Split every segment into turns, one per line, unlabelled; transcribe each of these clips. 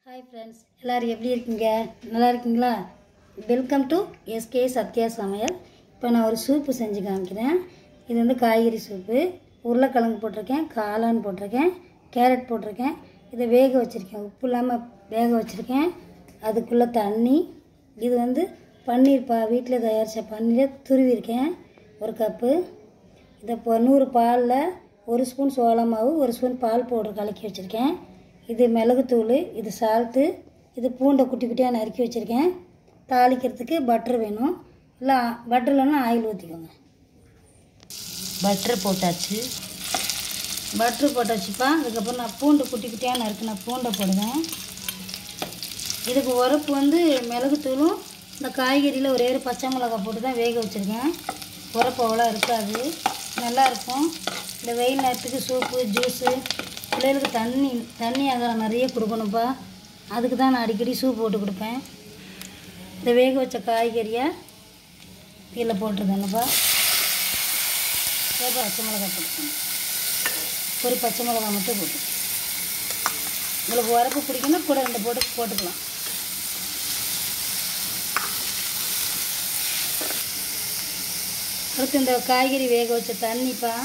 Hi friends, எல்லாரும் எப்படி இருக்கீங்க? நல்லா இருக்கீங்களா? வெல்கம் டு SK சத்யா சமையல். இப்போ நான் ஒரு சூப்பு செஞ்சு காமிக்கிறேன். இது வந்து காய்கறி சூப்பு. உருளைக்கிழங்கு போட்டிருக்கேன், காளான் போட்டிருக்கேன், கேரட் போட்டிருக்கேன். இதை வேக வச்சுருக்கேன், உப்பு இல்லாமல் வேக வச்சுருக்கேன். அதுக்குள்ளே தண்ணி. இது வந்து பன்னீர் வீட்டில் தயாரித்த பன்னீரை துருவிருக்கேன், ஒரு கப்பு. இதை இப்போ 100 பாலில் 1 ஸ்பூன் சோள மாவு, 1 ஸ்பூன் பால் பவுடர் கலக்கி வச்சுருக்கேன். இது மிளகுத்தூள், இது சால்ட்டு, இது பூண்டை குட்டி குட்டியாக நறுக்கி வச்சுருக்கேன். தாளிக்கிறதுக்கு பட்டர் வேணும், இல்லை பட்டர் இல்லைன்னா ஆயில் ஊற்றிக்கோங்க.
பட்டர் போட்டாச்சுப்பா.
அதுக்கப்புறம் நான் பூண்டு குட்டி குட்டியாக நறுக்கின பூண்டை போடுவேன். இதுக்கு உரப்பு வந்து மிளகுத்தூளும் இந்த காய்கறியில் ஒரே ஒரு பச்சை மிளகாய் போட்டு தான் வேக வச்சுருக்கேன். உரப்பு அவ்வளோ இருக்காது, நல்லாயிருக்கும். இந்த வெயில் நேரத்துக்கு சூப்பு ஜூஸு, பிள்ளைகளுக்கு தண்ணி அகலம் நிறைய கொடுக்கணும்ப்பா. அதுக்கு தான் நான் அடிக்கடி சூப் போட்டு கொடுப்பேன். இந்த வேக வச்ச காய்கறியை இதில் போட்டுருக்கேன்ப்பா. பச்சை மிளகாய் போட்டுக்கணும், ஒரு பச்சை மிளகாய் மட்டும் போட்டு. உங்களுக்கு உரப்பு பிடிக்குன்னா கூட 2 போட்டுக்கலாம். அடுத்து இந்த காய்கறி வேக வச்ச தண்ணிப்பா.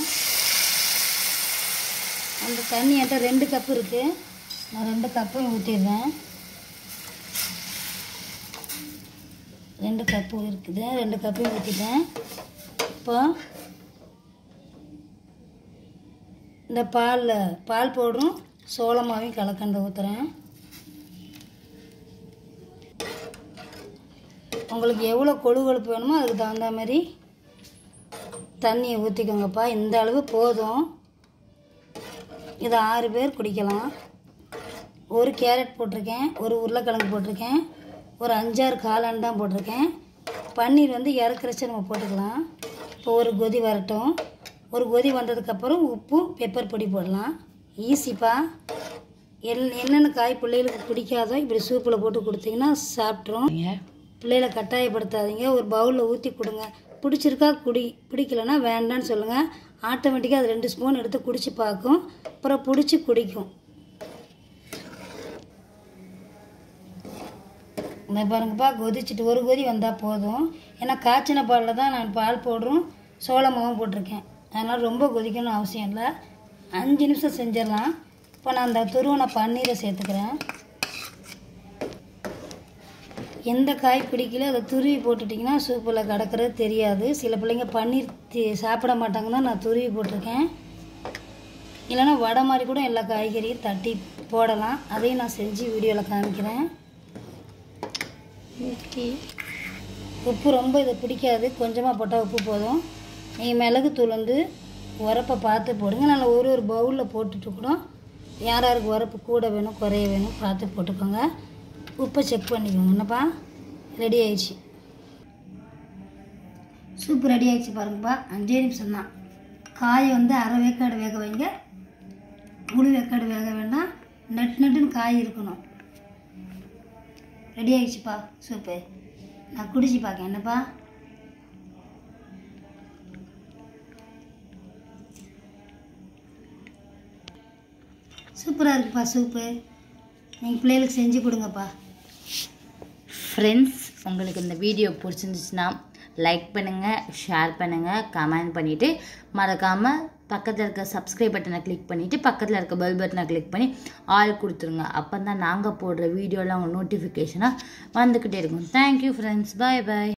அந்த தண்ணி என்கிட்ட 2 கப்பு இருக்குது. நான் 2 கப்பையும் ஊற்றிடுறேன். 2 கப்பு இருக்குது, 2 கப்பையும் ஊற்றிட்டேன். இப்போ இந்த பால் பவுடரும் சோளமாவையும் கலக்கண்டு ஊற்றுறேன். உங்களுக்கு எவ்வளோ கொழுப்பு வேணுமோ அதுக்கு தகுந்த மாதிரி தண்ணியை ஊற்றிக்கோங்கப்பா. இந்த அளவு போதும். இதை 6 பேர் குடிக்கலாம். ஒரு கேரட் போட்டிருக்கேன், ஒரு உருளைக்கிழங்கு போட்டிருக்கேன், ஒரு 5-6 காளான் தான் போட்டிருக்கேன். பன்னீர் வந்து இறக்குறச்சு நம்ம போட்டுக்கலாம். இப்போ ஒரு கொதி வரட்டும். ஒரு கொதி வந்ததுக்கப்புறம் உப்பும் பெப்பர் பொடி போடலாம். ஈஸிப்பா. என்னென்ன காய் பிள்ளைகளுக்கு பிடிக்காதோ இப்படி சூப்பில் போட்டு கொடுத்தீங்கன்னா சாப்பிட்ரும். பிள்ளைகளை கட்டாயப்படுத்தாதீங்க, ஒரு பவுலில் ஊற்றி கொடுங்க. பிடிச்சிருக்கா பிடிக்கலன்னா வேண்டான்னு சொல்லுங்கள். ஆட்டோமேட்டிக்காக அது 2 ஸ்பூன் எடுத்து குடிச்சு பார்க்கும், அப்புறம் பிடிச்சி குடிக்கும். இந்த பாருங்கப்பா, கொதிச்சுட்டு ஒரு கொதி வந்தால் போதும். ஏன்னா காய்ச்சின பாலில் தான் நான் பால் பவுடரும் சோளமாவும் போட்டிருக்கேன். அதனால் ரொம்ப கொதிக்கணும் அவசியம் இல்லை. 5 நிமிஷம் செஞ்சிடலாம். இப்போ நான் அந்த துருவனை பன்னீரை சேர்த்துக்கிறேன். எந்த காய் பிடிக்கல அதை துருவி போட்டுட்டிங்கன்னா சூப்பில் கிடக்கிறது தெரியாது. சில பிள்ளைங்க பன்னீர் சாப்பிட மாட்டாங்கன்னா நான் துருவி போட்டிருக்கேன். இல்லைன்னா வடை மாதிரி கூட எல்லா காய்கறியும் தட்டி போடலாம். அதையும் நான் செஞ்சு வீடியோவில் காமிக்கிறேன். உப்பு ரொம்ப இதை பிடிக்காது, கொஞ்சமாக போட்டால் உப்பு போதும். நீங்கள் மிளகுத்தூள் வந்து உரப்பை பார்த்து போடுங்க. நான் ஒரு பவுலில் போட்டுட்டு கூட யாருக்கு உரப்பு கூட வேணும் குறைய வேணும் பார்த்து போட்டுக்கோங்க. உப்பை செக் பண்ணிக்கோங்க. என்னப்பா, ரெடி ஆயிடுச்சு, சூப்பு ரெடி ஆகிடுச்சு பாருங்கப்பா. 5 நிமிஷம் தான். காயை வந்து அரை வேக்காடு வேக வைங்க, முழு வேக்காடு வேக வேண்டாம். நட்டுன்னு காய் இருக்கணும். ரெடி ஆகிடுச்சுப்பா சூப்பு. நான் குடிச்சு பார்க்கேன். என்னப்பா, சூப்பராக இருக்குப்பா சூப்பு. நீங்கள் பிள்ளைகளுக்கு செஞ்சு கொடுங்கப்பா.
ஃப்ரெண்ட்ஸ், உங்களுக்கு இந்த வீடியோ பிடிச்சிருந்துச்சுன்னா லைக் பண்ணுங்கள், ஷேர் பண்ணுங்கள், கமெண்ட் பண்ணிவிட்டு மறக்காமல் பக்கத்தில் இருக்க சப்ஸ்கிரைப் பட்டனை கிளிக் பண்ணிவிட்டு பக்கத்தில் இருக்க பெல் பட்டனை கிளிக் பண்ணி ஆல் கொடுத்துருங்க. அப்போ தான் நாங்கள் போடுற வீடியோலாம் உங்கள் நோட்டிஃபிகேஷனாக வந்துக்கிட்டே இருக்கும். தேங்க்யூ ஃப்ரெண்ட்ஸ், பாய் பாய்.